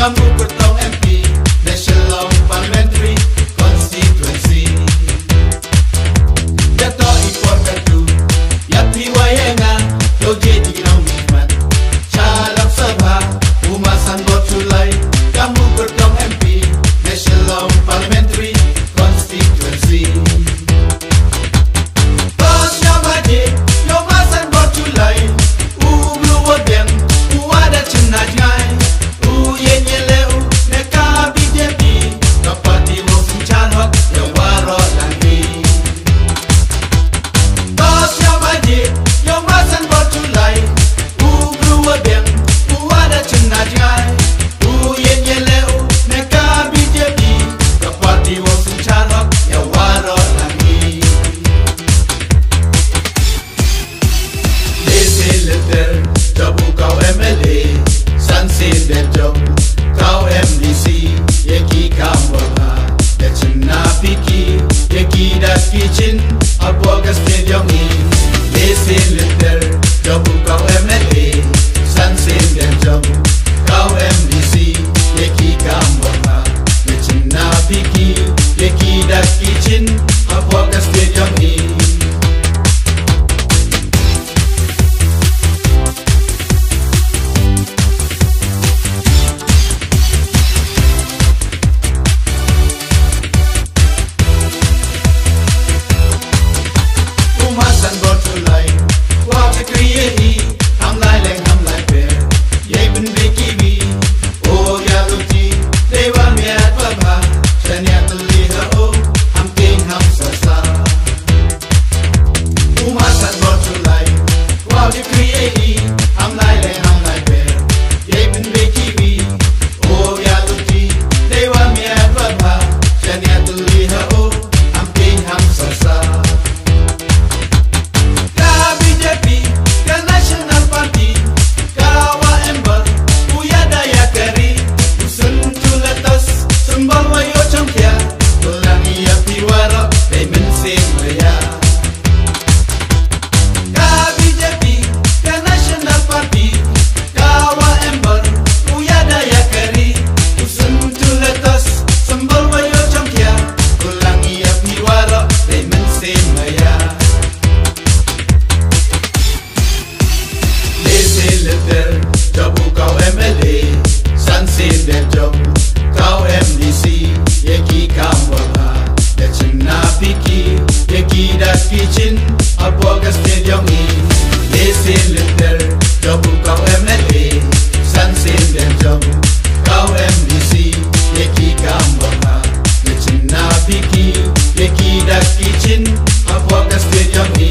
kamu bertong MP di Shillong parliamentary constituency. Dato ipor katu yapi wayenga loje diginau nikmat calon sabha Umar Sanbor Shullai, kamu bertong MP di Shillong parliamentary constituency. Bosnya baje yo Umar Sanbor Shullai ulu wodeng uada cenajai uyenye leu neka BJP kapati mosin calok yang warok lagi. Bosnya baje yo Umar Sanbor Shullai ulu wodeng uada cenajai uyenye leu neka BJP kapati mosin calok yang warok lagi. Letter jabu kau MLA sansin dan job kau MDC yeki kamboha ya cina piki yeki dah kitchen aboga stadium ni. Letter jabu kau MLA sansin dan job kau MDC yeki kamboha ya cina piki yeki dah kitchen aboga stadium ni. Sanbor Shullai, wah kekriye ham lai leng ham lai per, ye ben bekiwi, oh ya luti, dewa miat babha, chanya terliha oh, ham ting ham sasa. Umar Sanbor Shullai, wah kekriye ham lai leng ham lai per, ye ben bekiwi, oh ya luti, dewa miat babha, chanya terliha oh, ham ting ham sasa. Jabu kau MLA sansin dan job kau MDC yeki kamboha ya cina piki yeki dah kitchen aboga stadium ni. Letter jabu kau MLA sansin dan job kau MDC yeki kamboha ya cina piki yeki dah kitchen aboga stadium ni.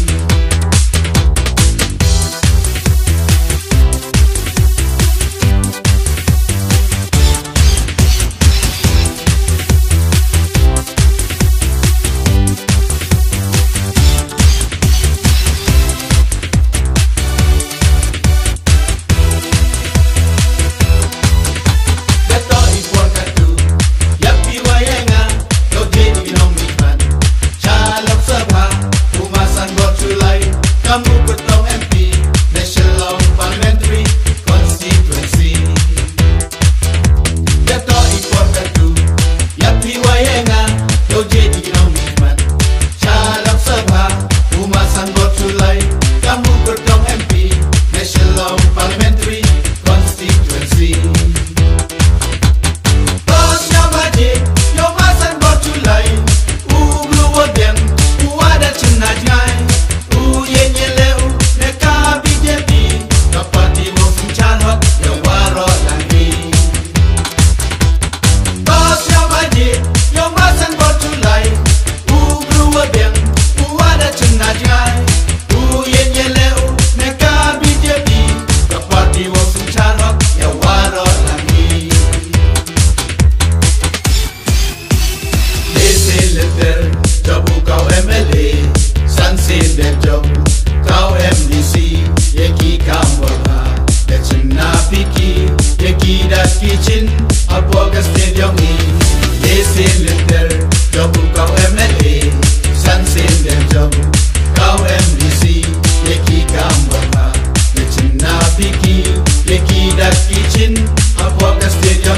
Kamu bertong MP di Shillong parliamentary constituency. Dato ipor katu yapi wayenga loje diginau nikmat calon sabha Umar Sanbor Shullai, kamu bertong MP di Shillong parliamentary constituency. Bosnya baje yo Umar Sanbor Shullai ulu wodeng uada cenajai uyenye leu neka BJP kapati mosin calok yang warok lagi. Bosnya baje yo Umar Sanbor Shullai ulu wodeng uada cenajai uyenye leu neka BJP kapati mosin calok yang warok lagi. Letter jabu kau MLA sansin dan job kau MDC yeki kamboha ya cina piki yeki dah kitchen aboga stadium ni. Letter jabu kau MLA sansin dan job kau MDC yeki kamboha ya cina piki yeki dah kitchen aboga stadium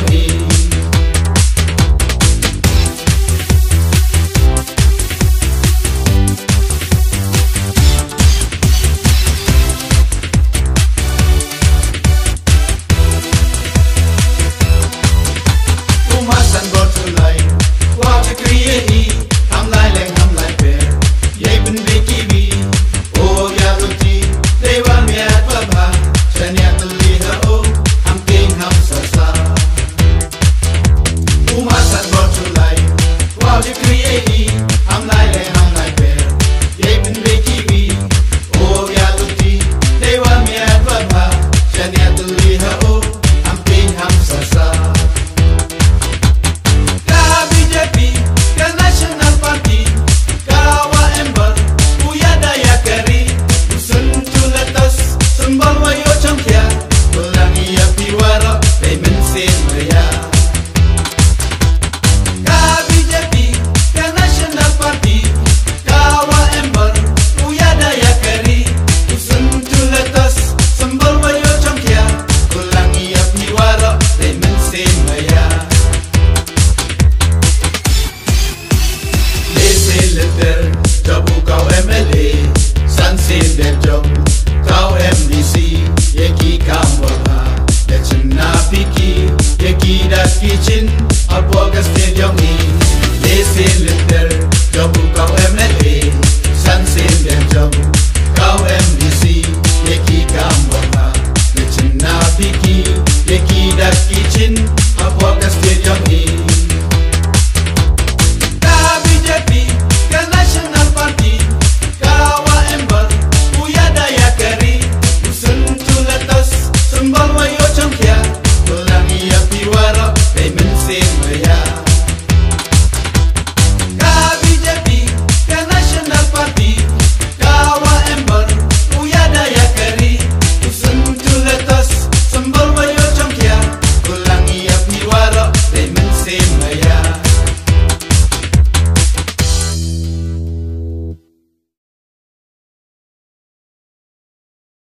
chin